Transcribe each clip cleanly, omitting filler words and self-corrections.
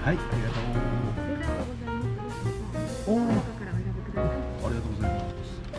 はい、ありがとう。おお、ありがとうございます。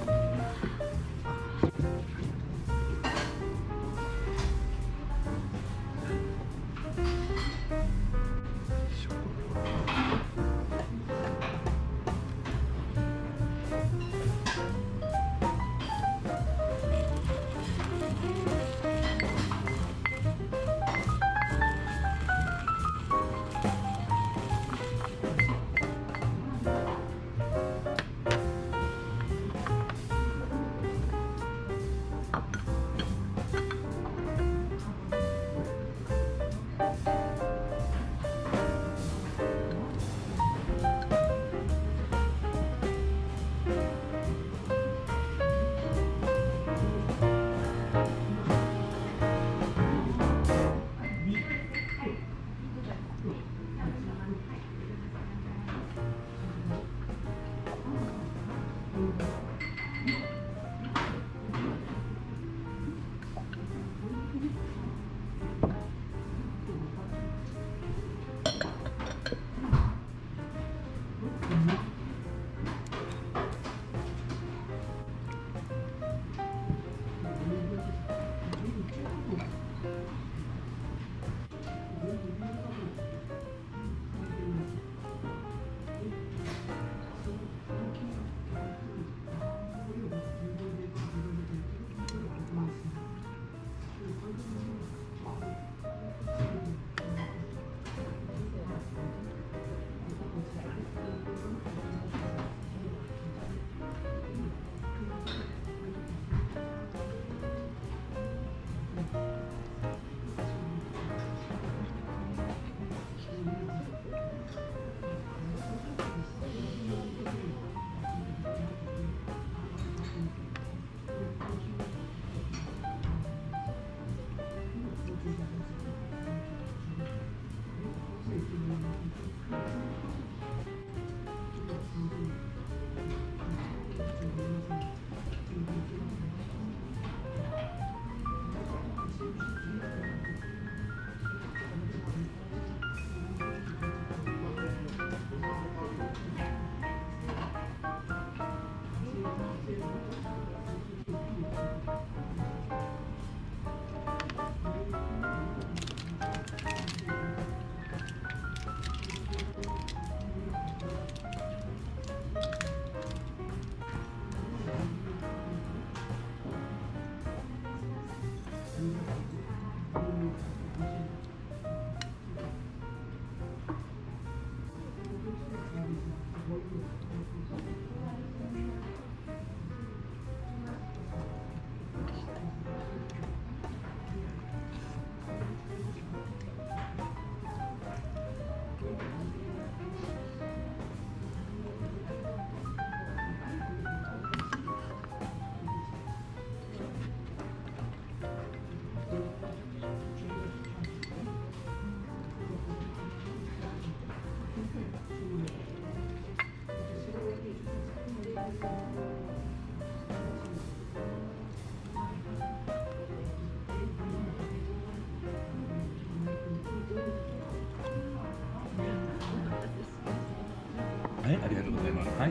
はい、ありがとうございます。はい。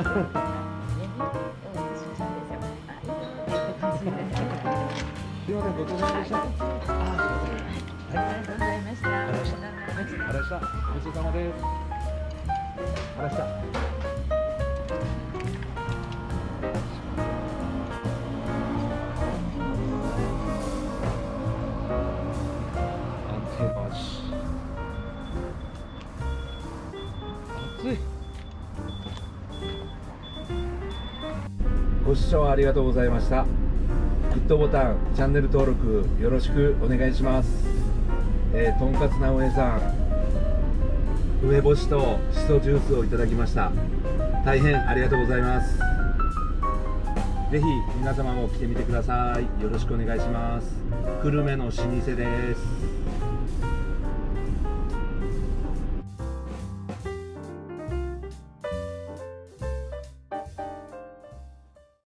すいません、ごちそうさまでした。ありがとうございました。ありがとうございました。ごちそうさまです。ありがとうございました。暑い。ご視聴ありがとうございました。グッドボタン、チャンネル登録よろしくお願いします。とんかつ直江さん、梅干しとしそジュースをいただきました。大変ありがとうございます。ぜひ皆様も来てみてください。よろしくお願いします。久留米の老舗です。